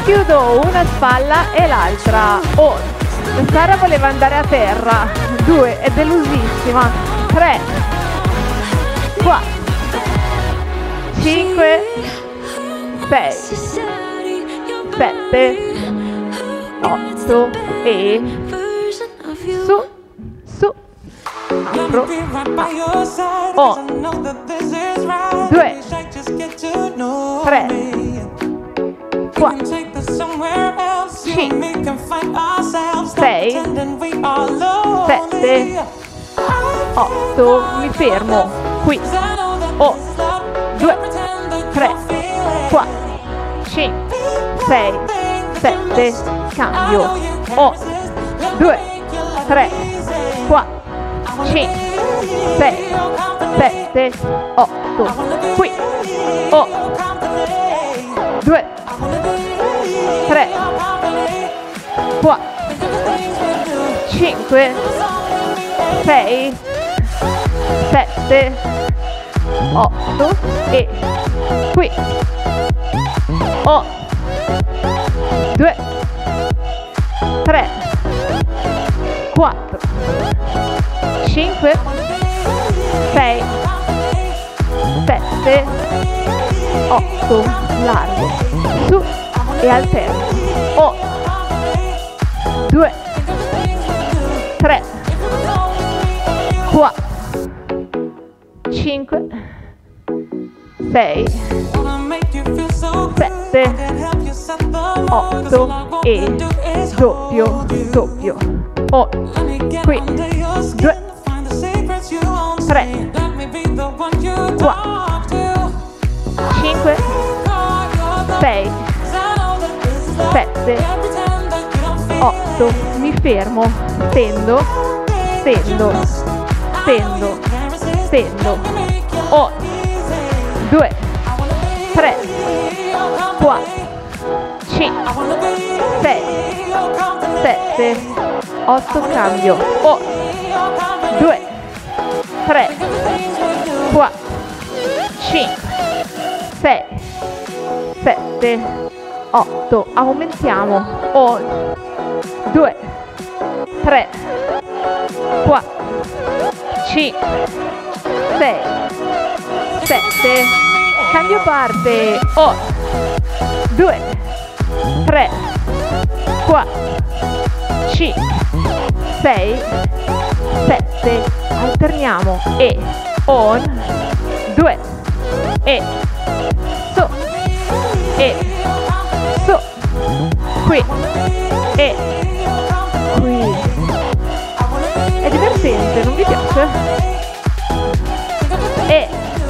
chiudo una spalla e l'altra. Oh, Sara voleva andare a terra. 2, è delusissima. 3, 4, 5, 6, 7, 8 e su, su, altro, 2, 3, 4, 5, 6, 7, 8, mi fermo qui. 2, 3, 4, 5, 6, 7, cambio. 2, 3, 4, 5, 6, 7, 8, qui. 2, 3, 4, 5, 6, 7, 8 e qui. 2, 3, 4, 5, 6, 7, 8, largo, su e alterno. 2, 3, 4, 5, 6, 7, 8 e doppio, doppio. Qui 2, 3, 4, 5, 6, 7, 8, mi fermo, stendo, stendo, stendo, stendo. 2, 3, 4, 5, 6, 7, 8, cambio. 2, 3, 4, 5, 6, 7, 8, aumentiamo. 2, 3, 4, 5, 6, 7, cambio parte. 2, 3, 4, 5, 6, 7, alterniamo e 2 e su e su, qui e qui. È divertente, non vi piace? E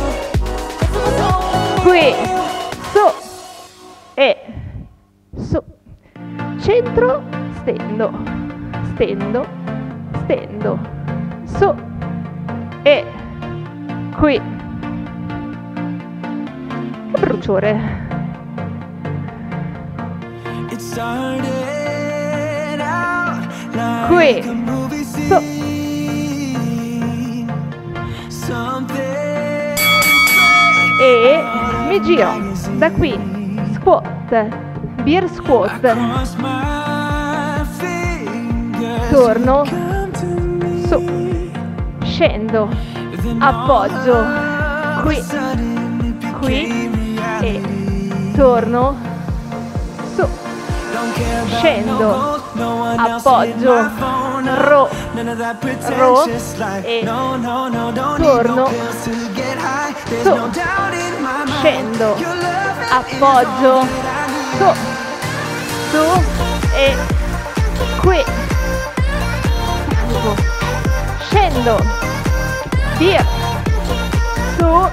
qui, su e su, centro, stendo, stendo, stendo, su e qui. Che bruciore. Qui, su e mi giro da qui, squat, beer squat, torno su, scendo, appoggio qui, qui e torno su, scendo, appoggio, ro e torno su, scendo, appoggio, su e qui, scendo, via, su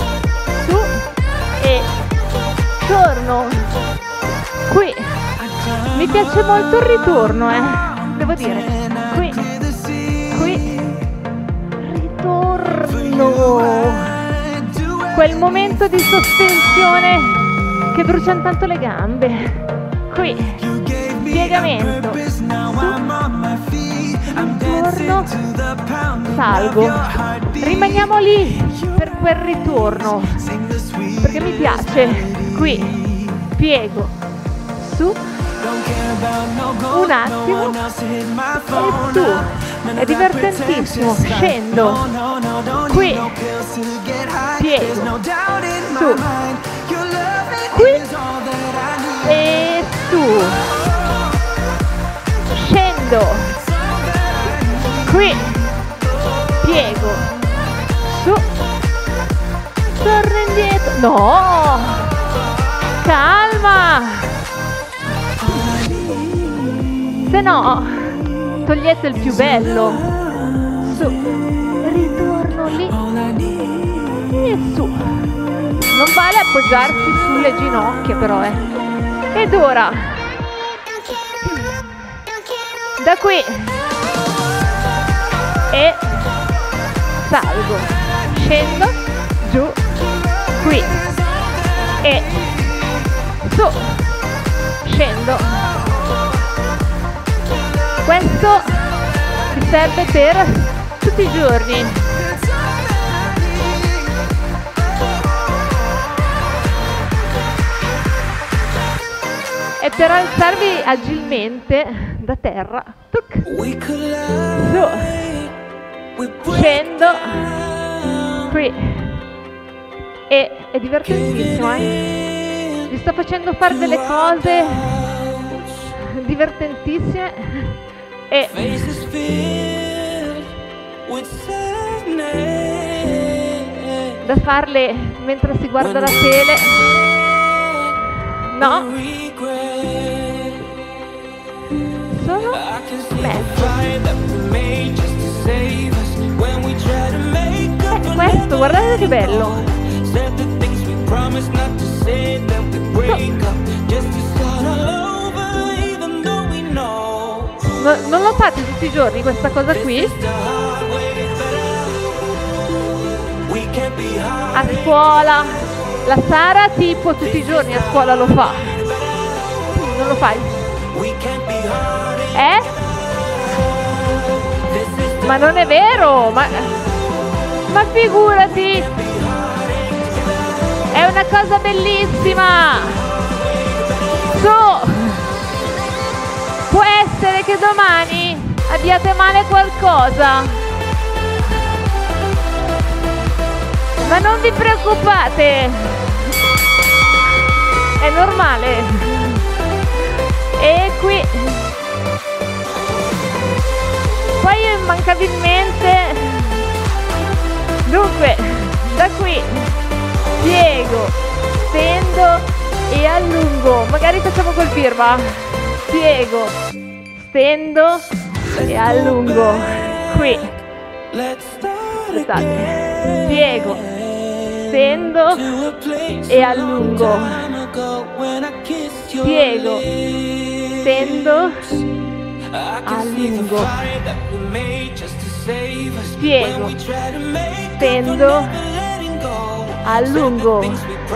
e torno qui. Mi piace molto il ritorno, devo dire. Qui, ritorno. Quel momento di sospensione che bruciano tanto le gambe. Qui, piegamento, su, torno, salgo. Rimaniamo lì per quel ritorno, perché mi piace. Qui, piego, su, un attimo e su. È divertentissimo. Scendo, qui, piego, su, qui e su. Scendo, qui, piego, su, torno indietro. No, calma, se no togliete il più bello. Su, ritorno lì e su. Non vale appoggiarsi sulle ginocchia però, Ed ora da qui e salgo, scendo, giù, qui e su, scendo. Questo ti serve per tutti i giorni. E per alzarvi agilmente da terra, tuc, su, scendo, qui, e è divertentissimo, Vi sto facendo fare delle cose divertentissime e da farle mentre si guarda la tele, no? Sono mezzo. Questo, guardate che bello. Non lo fate tutti i giorni questa cosa qui? A scuola, la Sara tipo tutti i giorni a scuola lo fa. Non lo fai? Ma non è vero, ma figurati, è una cosa bellissima. Su, può essere che domani abbiate male qualcosa, ma non vi preoccupate, è normale. E qui poi immancabilmente, dunque, da qui piego, stendo e allungo. Magari facciamo col firma. Piego, stendo e allungo. Qui, aspettate, piego, stendo e allungo. Piego, stendo, allungo. Piego, stendo, allungo.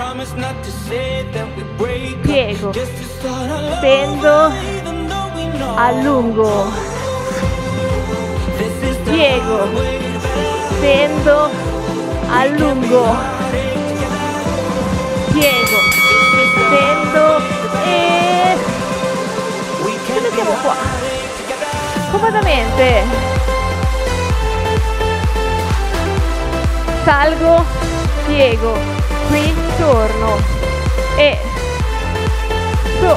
Piego, stendo, allungo. Piego, stendo, allungo. Piego, stendo e ci mettiamo qua comodamente. Salgo, piego, qui torno e su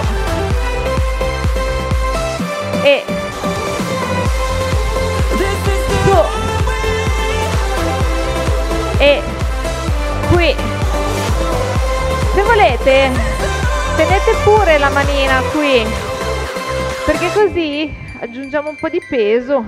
e su e qui. Se volete tenete pure la manina qui, perché così aggiungiamo un po' di peso.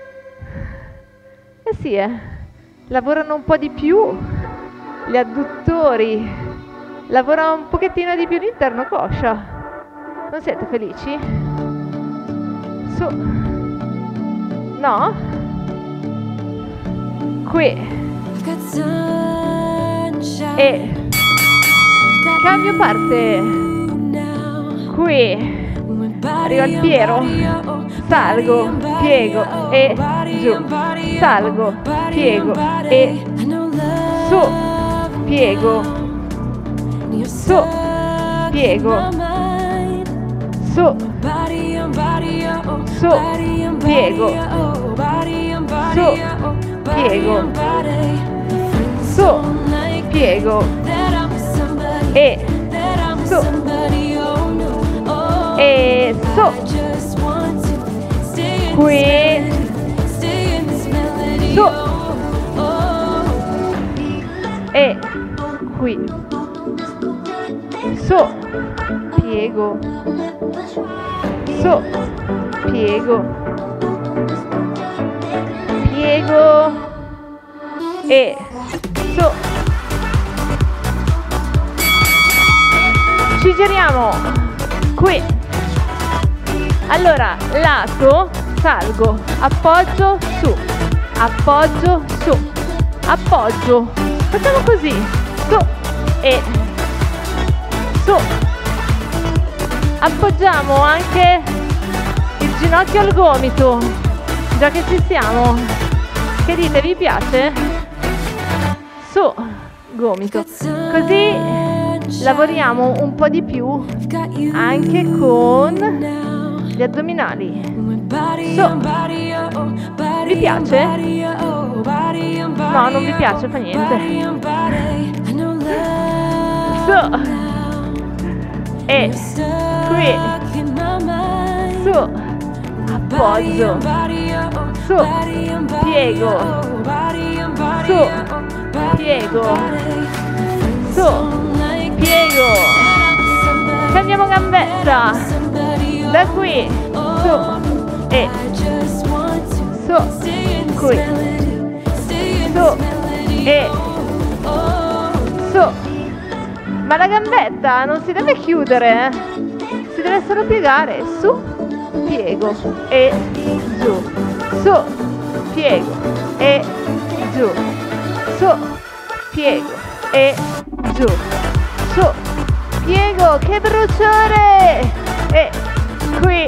Sì, lavorano un po' di più gli adduttori, lavora un pochettino di più l'interno coscia. Non siete felici? Su, no? Qui e cambio parte. Qui arrivo al Piero, salgo, piego e giù, salgo, piego e su, piego, su, piego, su, su, piego, su, piego, su, piego, e su, e su, qui, su, e qui, su, piego, su, piego, piego, e su. Ci giriamo qui. Allora, lato, salgo, appoggio, su, appoggio, su, appoggio. Facciamo così, su e su. Appoggiamo anche il ginocchio al gomito, già che ci siamo. Che dite, vi piace? Su, gomito. Così lavoriamo un po' di più anche con gli addominali. Su. Vi piace? No, non vi piace, fa niente. Su. E qui. Su. Appoggio. Su. Piego. Su. Piego. Su. Piego. Cambiamo gambetta. Da qui. Su. E su. Qui. Su. E su. Ma la gambetta non si deve chiudere, si deve solo piegare. Su. Piego. E giù. Su. Piego. E giù. Su. Piego. E giù. Su. Piego. Che bruciore. E qui.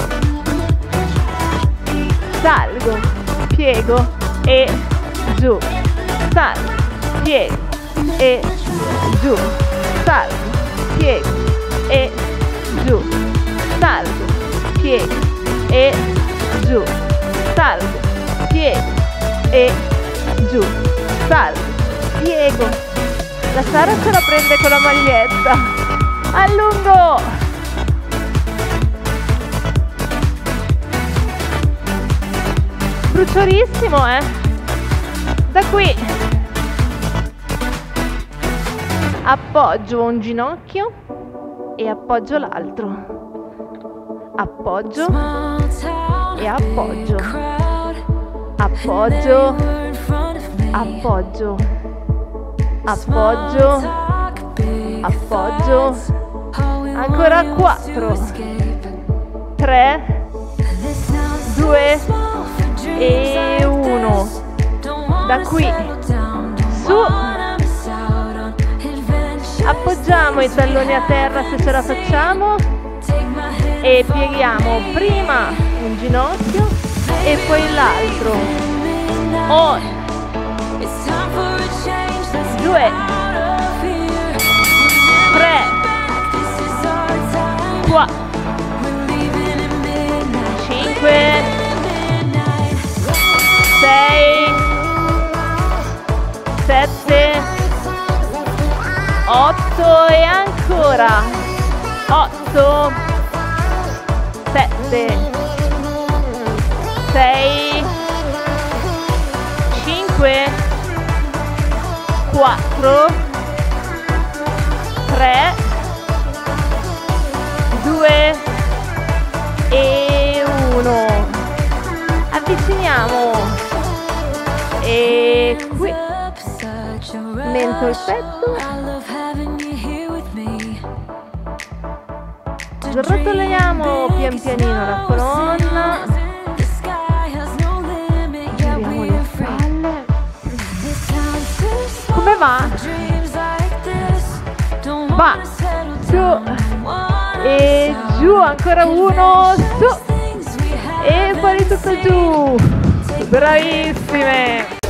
Salgo, piego e giù, salgo, piego e giù, salgo, piego e giù, salgo, piego e giù, salgo, piego e giù, salgo, piego. La Sara se la prende con la maglietta. Allungo. Bruciorissimo, da qui appoggio un ginocchio e appoggio l'altro, appoggio e appoggio, appoggio, appoggio, appoggio, appoggio, ancora 4, 3, 2 e 1. Da qui su, appoggiamo i talloni a terra se ce la facciamo e pieghiamo prima un ginocchio e poi l'altro. 1, 2, 3, 4, 5, 6, 7, 8 e ancora 8, 7, 6, 5, 4, 3, 2 e 1. Avviciniamo e qui mento il petto, srotoliamo pian pianino la colonna, giriamo le spalle. Come va? Va su e giù, ancora 1, su e poi tutto giù. Bravissime!